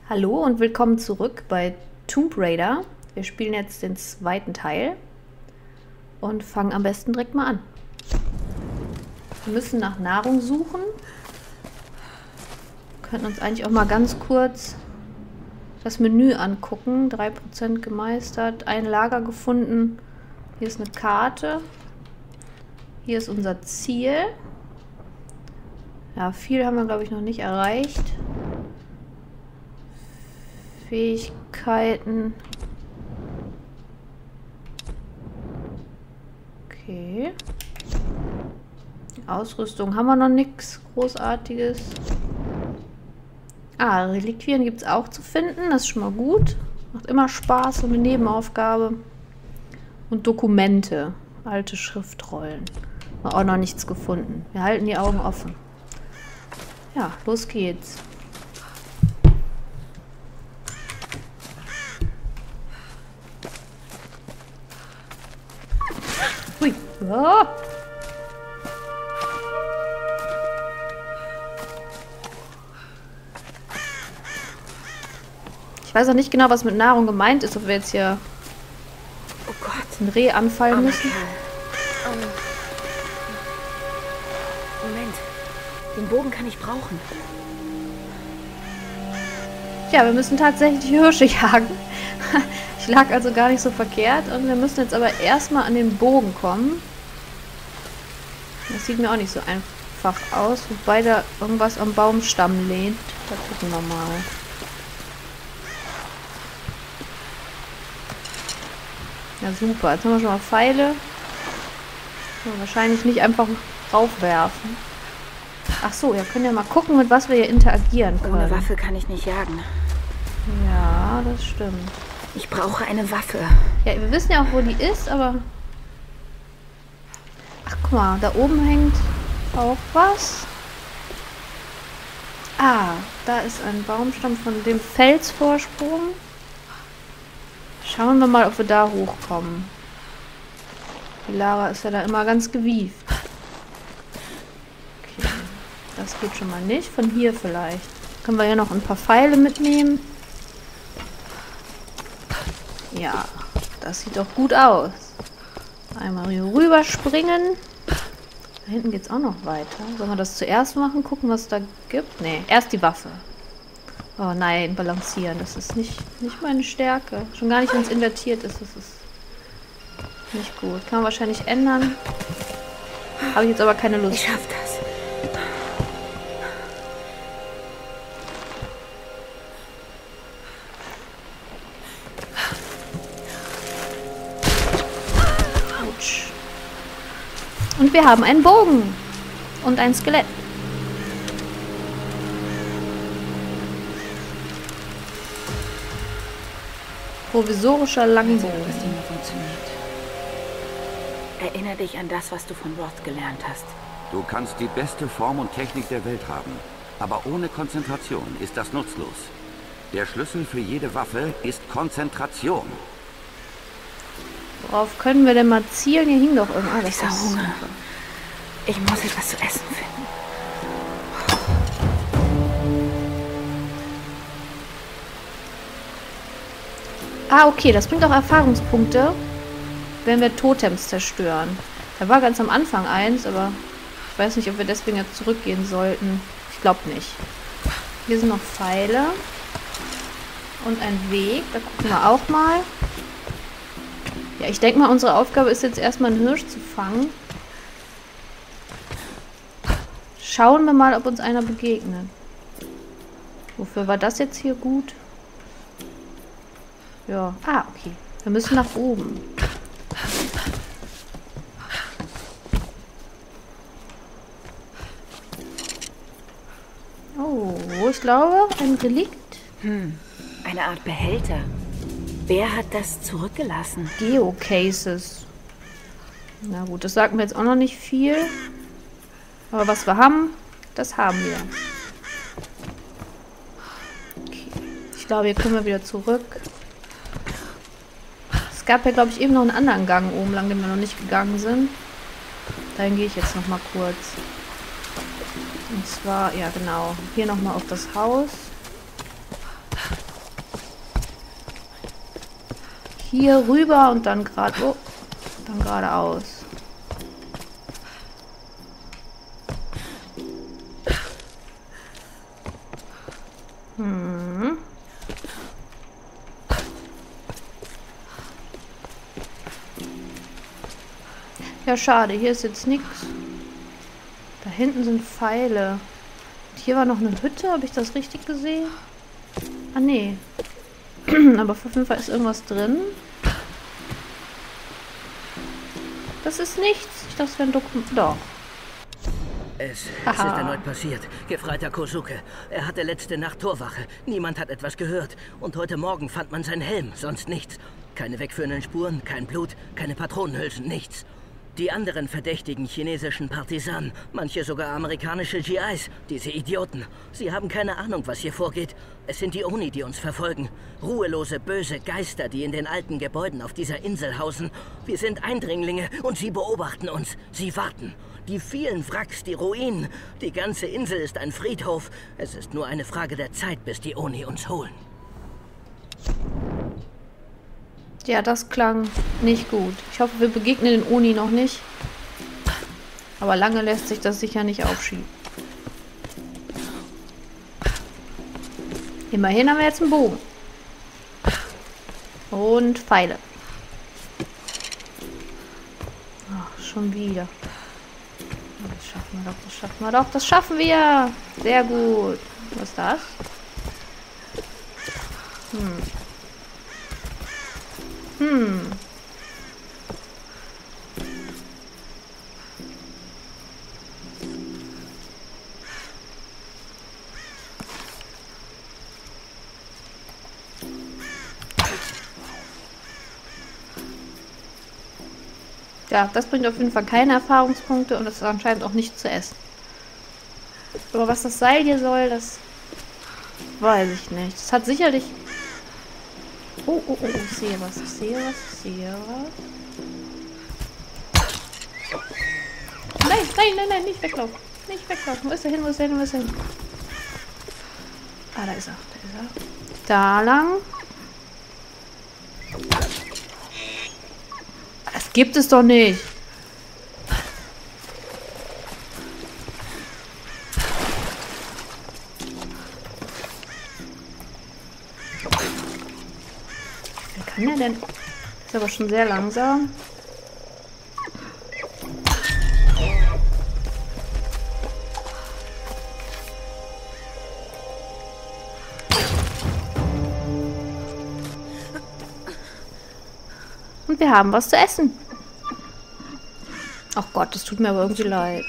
Hallo und willkommen zurück bei Tomb Raider. Wir spielen jetzt den zweiten Teil und fangen am besten direkt mal an. Wir müssen nach Nahrung suchen. Wir könnten uns eigentlich auch mal ganz kurz das Menü angucken. 3% gemeistert, ein Lager gefunden. Hier ist eine Karte. Hier ist unser Ziel. Ja, viel haben wir, glaube ich, noch nicht erreicht. Fähigkeiten. Okay. Ausrüstung haben wir noch nichts Großartiges. Ah, Reliquien gibt es auch zu finden. Das ist schon mal gut. Macht immer Spaß, so eine Nebenaufgabe. Und Dokumente. Alte Schriftrollen. Haben auch noch nichts gefunden. Wir halten die Augen offen. Ja, los geht's. Ui. Oh. Ich weiß auch nicht genau, was mit Nahrung gemeint ist, ob wir jetzt hier ein Reh anfallen müssen. Moment. Den Bogen kann ich brauchen. Ja, wir müssen tatsächlich Hirsche jagen. Ich lag also gar nicht so verkehrt. Und wir müssen jetzt aber erstmal an den Bogen kommen. Das sieht mir auch nicht so einfach aus. Wobei da irgendwas am Baumstamm lehnt. Da gucken wir mal. Ja, super. Jetzt haben wir schon mal Pfeile. Wahrscheinlich nicht einfach raufwerfen. Ach so, wir können ja mal gucken, mit was wir hier interagieren können. Ohne Waffe kann ich nicht jagen. Ja, das stimmt. Ich brauche eine Waffe. Ja, wir wissen ja auch, wo die ist, aber... Ach, guck mal, da oben hängt auch was. Ah, da ist ein Baumstamm von dem Felsvorsprung. Schauen wir mal, ob wir da hochkommen. Die Lara ist ja da immer ganz gewieft. Okay, das geht schon mal nicht. Von hier vielleicht. Können wir ja noch ein paar Pfeile mitnehmen. Ja, das sieht doch gut aus. Einmal hier rüber springen. Da hinten geht es auch noch weiter. Sollen wir das zuerst machen? Gucken, was es da gibt? Nee, erst die Waffe. Oh nein, balancieren. Das ist nicht meine Stärke. Schon gar nicht, wenn es invertiert ist. Das ist nicht gut. Kann man wahrscheinlich ändern. Habe ich jetzt aber keine Lust. Ich schaff das. Autsch. Und wir haben einen Bogen. Und ein Skelett. Provisorischer Langbogen. Was immer funktioniert. Erinnere dich an das, was du von Roth gelernt hast. Du kannst die beste Form und Technik der Welt haben, aber ohne Konzentration ist das nutzlos. Der Schlüssel für jede Waffe ist Konzentration. Worauf können wir denn mal zielen? Hier hing doch irgendwas. Das Dieser ist Hunger. Ich muss etwas zu essen finden. Ah, okay, das bringt auch Erfahrungspunkte, wenn wir Totems zerstören. Da war ganz am Anfang eins, aber ich weiß nicht, ob wir deswegen jetzt zurückgehen sollten. Ich glaube nicht. Hier sind noch Pfeile. Und ein Weg. Da gucken wir auch mal. Ja, ich denke mal, unsere Aufgabe ist jetzt erstmal einen Hirsch zu fangen. Schauen wir mal, ob uns einer begegnet. Wofür war das jetzt hier gut? Ja. Ah, okay. Wir müssen nach oben. Oh, ich glaube, ein Relikt. Eine Art Behälter. Wer hat das zurückgelassen? Geocases. Na gut, das sagt mir jetzt auch noch nicht viel. Aber was wir haben, das haben wir. Okay. Ich glaube, hier können wir wieder zurück. Es gab ja, glaube ich, eben noch einen anderen Gang oben lang, den wir noch nicht gegangen sind. Dahin gehe ich jetzt noch mal kurz. Und zwar, ja genau, hier nochmal auf das Haus. hier rüber und dann gerade, oh, dann geradeaus. Ja, schade, hier ist jetzt nichts. Da hinten sind Pfeile. Und hier war noch eine Hütte, habe ich das richtig gesehen? Ah, nee. Aber auf jeden Fall ist irgendwas drin. Das ist nichts. Ich dachte, es wäre ein Dokument. Doch. Es ist erneut passiert. Gefreiter Kosuke. Er hatte letzte Nacht Torwache. Niemand hat etwas gehört. Und heute Morgen fand man seinen Helm. Sonst nichts. Keine wegführenden Spuren, kein Blut, keine Patronenhülsen, nichts. Die anderen verdächtigen chinesischen Partisanen, manche sogar amerikanische GIs, diese Idioten. Sie haben keine Ahnung, was hier vorgeht. Es sind die Oni, die uns verfolgen. Ruhelose, böse Geister, die in den alten Gebäuden auf dieser Insel hausen. Wir sind Eindringlinge und sie beobachten uns. Sie warten. Die vielen Wracks, die Ruinen. Die ganze Insel ist ein Friedhof. Es ist nur eine Frage der Zeit, bis die Oni uns holen. Ja, das klang nicht gut. Ich hoffe, wir begegnen den Oni noch nicht. Aber lange lässt sich das sicher nicht aufschieben. Immerhin haben wir jetzt einen Bogen. Und Pfeile. Ach, schon wieder. Das schaffen wir doch, das schaffen wir doch, das schaffen wir! Sehr gut. Was ist das? Ja, das bringt auf jeden Fall keine Erfahrungspunkte und das ist anscheinend auch nicht zu essen. Aber was das Seil hier soll, das weiß ich nicht. Es hat sicherlich... Oh, oh, oh, ich sehe was, ich sehe was, ich sehe was. Nein, nein, nein, nein, nicht weglaufen. Nicht weglaufen. Wo ist er hin, wo ist er hin, wo ist er hin? Ah, da ist er, da ist er. Da lang. Das gibt es doch nicht. Wer kann der denn? Ist aber schon sehr langsam. Und wir haben was zu essen. Ach Gott, das tut mir aber irgendwie leid.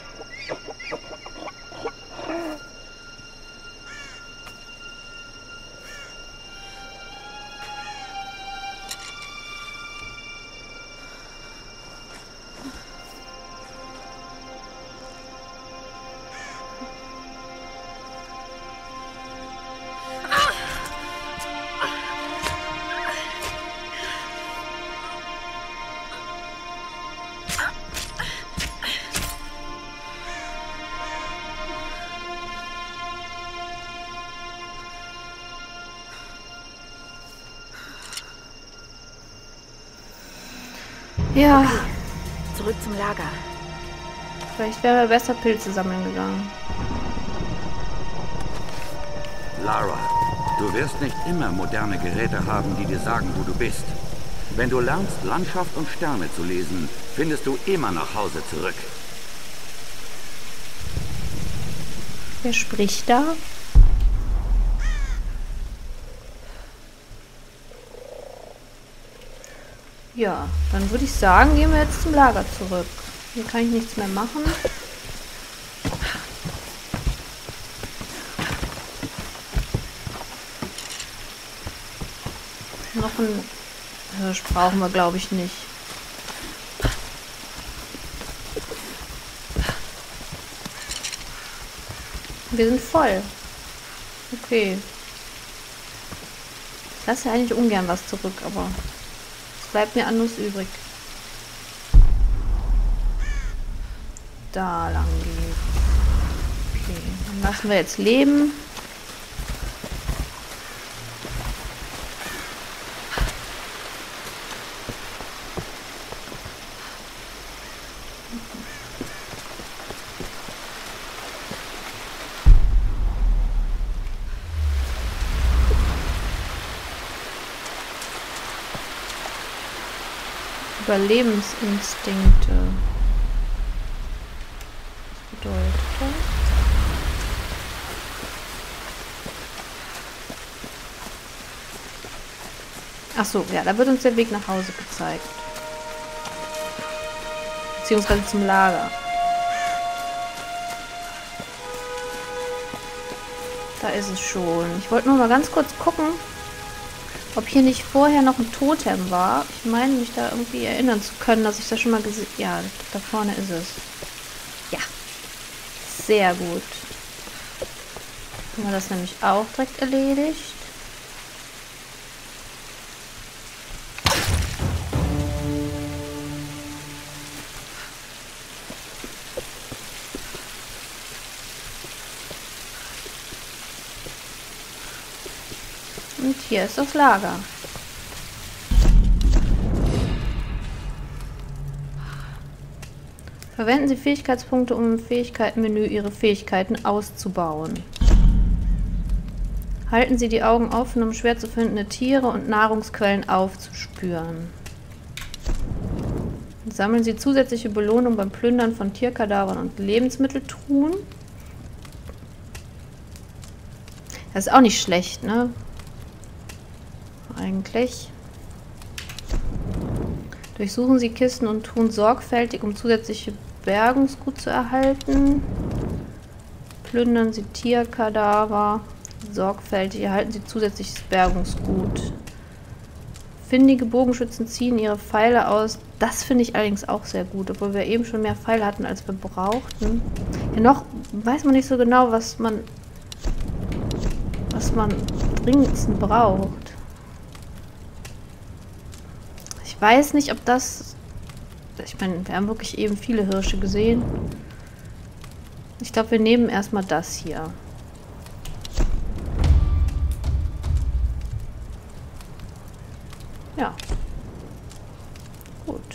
Ja, Okay, zurück zum Lager. vielleicht wären wir besser Pilze sammeln gegangen. Lara, du wirst nicht immer moderne Geräte haben, die dir sagen, wo du bist. Wenn du lernst, Landschaft und Sterne zu lesen, findest du immer nach Hause zurück. Wer spricht da? Ja, dann würde ich sagen, gehen wir jetzt zum Lager zurück. Hier kann ich nichts mehr machen. Noch ein Hirsch brauchen wir, glaube ich, nicht. Wir sind voll. Okay. Ich lasse ja eigentlich ungern was zurück, aber es bleibt mir anderes übrig. Da lang geht's. Okay, dann lassen wir jetzt leben. Überlebensinstinkte. Was bedeutet das? Ach so, ja, da wird uns der Weg nach Hause gezeigt. Beziehungsweise zum Lager. Da ist es schon. Ich wollte nur mal ganz kurz gucken, ob hier nicht vorher noch ein Totem war. Ich meine, mich da irgendwie erinnern zu können, dass ich das schon mal gesehen habe. Ja, da vorne ist es. Ja. Sehr gut. Haben wir das nämlich auch direkt erledigt. Und hier ist das Lager. Verwenden Sie Fähigkeitspunkte, um im Fähigkeitenmenü Ihre Fähigkeiten auszubauen. Halten Sie die Augen offen, um schwer zu findende Tiere und Nahrungsquellen aufzuspüren. Sammeln Sie zusätzliche Belohnung beim Plündern von Tierkadavern und Lebensmitteltruhen. Das ist auch nicht schlecht, ne? Eigentlich. Durchsuchen Sie Kisten und Truhen sorgfältig, um zusätzliche Bergungsgut zu erhalten. Plündern Sie Tierkadaver sorgfältig, erhalten Sie zusätzliches Bergungsgut. Findige Bogenschützen ziehen ihre Pfeile aus. Das finde ich allerdings auch sehr gut, obwohl wir eben schon mehr Pfeile hatten, als wir brauchten. Ja, noch weiß man nicht so genau, was man dringendsten braucht. Ich weiß nicht, ob das... Ich meine, wir haben wirklich eben viele Hirsche gesehen. Ich glaube, wir nehmen erstmal das hier. Ja. Gut.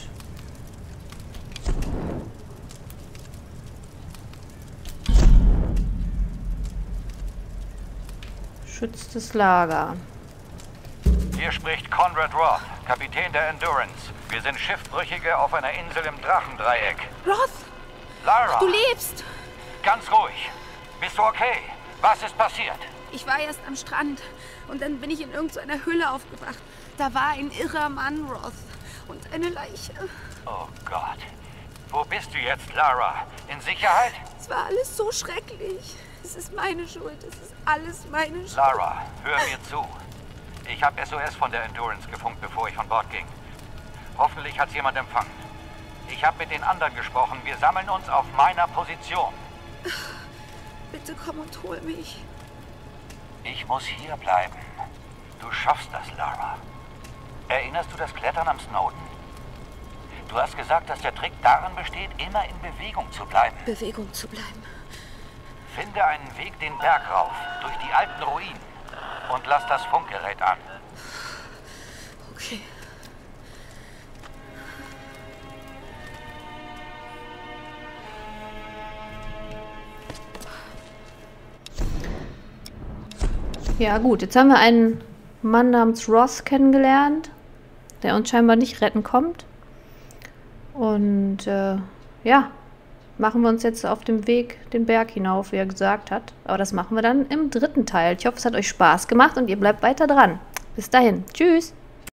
Geschütztes Lager. Hier spricht Conrad Roth, Kapitän der Endurance. Wir sind Schiffbrüchige auf einer Insel im Drachendreieck. Roth! Lara! Du lebst! Ganz ruhig. Bist du okay? Was ist passiert? Ich war erst am Strand und dann bin ich in irgendeiner Höhle aufgewacht. Da war ein irrer Mann, Roth. Und eine Leiche. Oh Gott. Wo bist du jetzt, Lara? In Sicherheit? Es war alles so schrecklich. Es ist meine Schuld. Es ist alles meine Schuld. Lara, hör mir zu. Ich habe SOS von der Endurance gefunkt, bevor ich von Bord ging. Hoffentlich hat's jemand empfangen. Ich habe mit den anderen gesprochen. Wir sammeln uns auf meiner Position. Bitte komm und hol mich. Ich muss hier bleiben. Du schaffst das, Lara. Erinnerst du das Klettern am Snowden? Du hast gesagt, dass der Trick darin besteht, immer in Bewegung zu bleiben. Bewegung zu bleiben. Finde einen Weg den Berg rauf, durch die alten Ruinen. Und lass das Funkgerät an. Okay. Ja gut, jetzt haben wir einen Mann namens Roth kennengelernt, der uns scheinbar nicht retten kommt. Und ja, machen wir uns jetzt auf dem Weg den Berg hinauf, wie er gesagt hat. Aber das machen wir dann im dritten Teil. Ich hoffe, es hat euch Spaß gemacht und ihr bleibt weiter dran. Bis dahin. Tschüss.